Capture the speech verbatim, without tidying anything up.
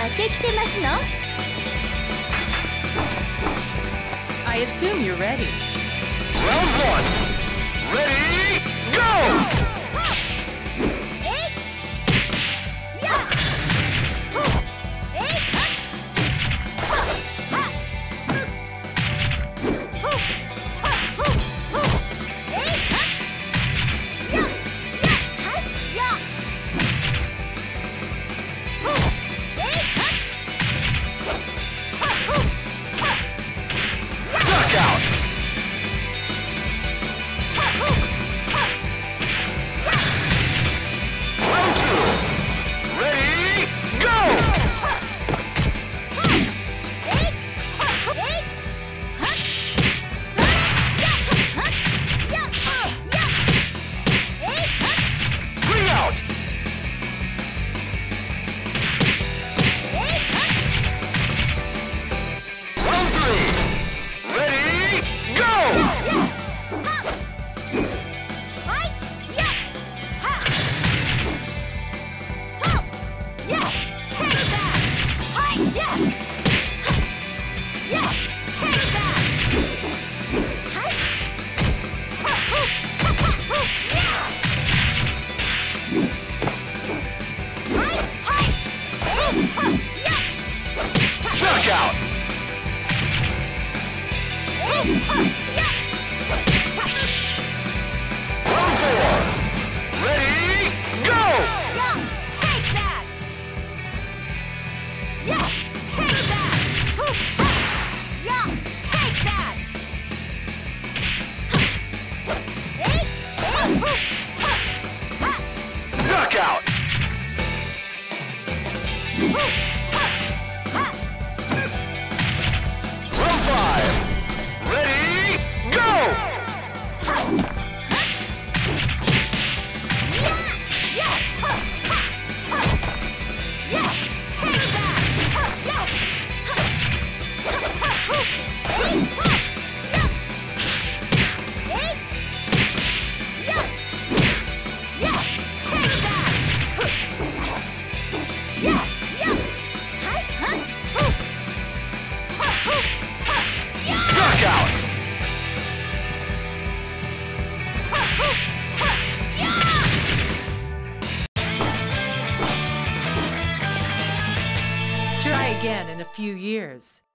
できてますの？ I assume you're ready. Round one. Ready, go! Knockout! Round two. Ready, go! Three out! Round three. Ready, go! Knockout! Round four. Ready, go! Knockout! Round five. Ready, go! Knockout! Try again in a few years.